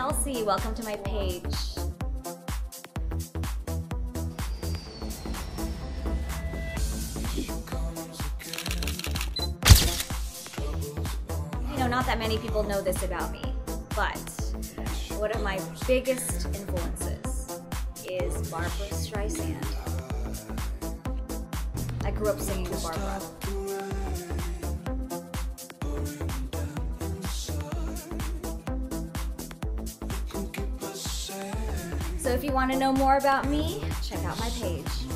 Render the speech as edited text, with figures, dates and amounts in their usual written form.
Chelsea. Welcome to my page. You know, not that many people know this about me, but one of my biggest influences is Barbra Streisand. I grew up singing to Barbra. So if you want to know more about me, check out my page.